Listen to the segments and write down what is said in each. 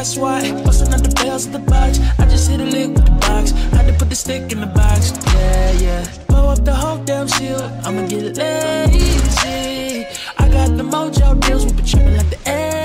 got SWAT, busting out the bells of the box. I just hit a lick with the box, had to put the stick in the box. Yeah. Blow up the whole damn shield, I'ma get lazy. I got the mojo deals, we been tripping like the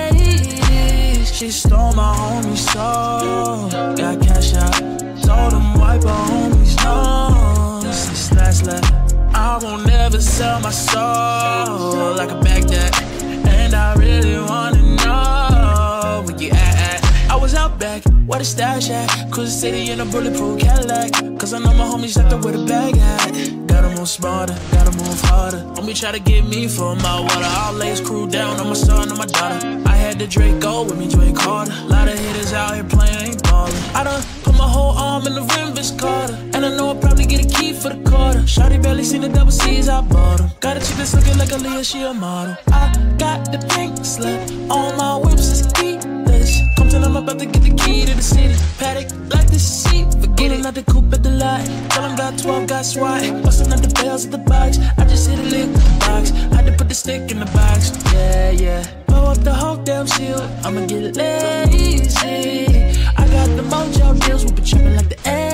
80s. She stole my homie's soul, got cash out, told them wipe her homies no. Since last left, I won't never sell my soul like a Baghdad. And I really wanna know where you at. I was out back, where the stash at? Cruise the city in a bulletproof Cadillac. Cause I know my homies left there with a bag at. Gotta move smarter, gotta move harder. Homie try to get me for my water. I'll lay his crew down on my son and my daughter. I had the Draco with me, Drake Carter. Lot of hitters out here playing, ain't ballin'. I done put my whole arm in the rim, bitch Carter. And I know I'll probably get a key for the Carter. Shawty barely seen the double C's, I bought them. Got a chick that's looking like a Leah, she a model. I got the pink slip, all my whips is keyless. Compton, I'm about to get the key to the city. Paddock like the seat, forget it, not the coupe at the lot. Tell them got 12, got SWAT, busting out the bells of the box. I just hit a lick with the box, had to put the stick in the box. Yeah. Blow up the whole damn shield, I'ma get lazy. I got the mojo deals, we been tripping like the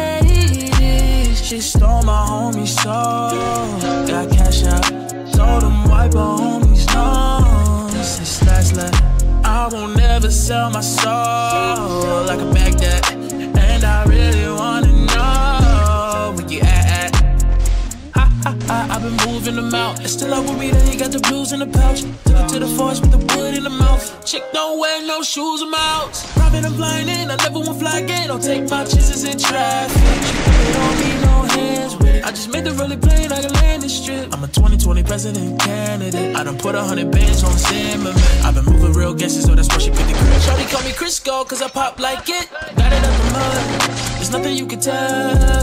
80s. She stole my homie's soul, got cash out, told them wipe her homies no. Since last left, I won't never sell my soul like a Baghdad. And I really wanna know where you at. I've been moving them out. It's still out with me that he got the blues in the pouch. Took it to the forest with the wood in the mouth. Chick don't wear no shoes or mouths. Private and blinding, I never won't fly again. Don't take my chances in traffic. They don't need no hands with it. I just made the really plain, I can land this strip. I'm a 2020 president candidate. I done put 100 bands on Zimmerman. I've been moving real gangster, so that's why she picked the crib. Shawty call me Crisco, cause I pop like it. Got it out the mud, there's nothing you can tell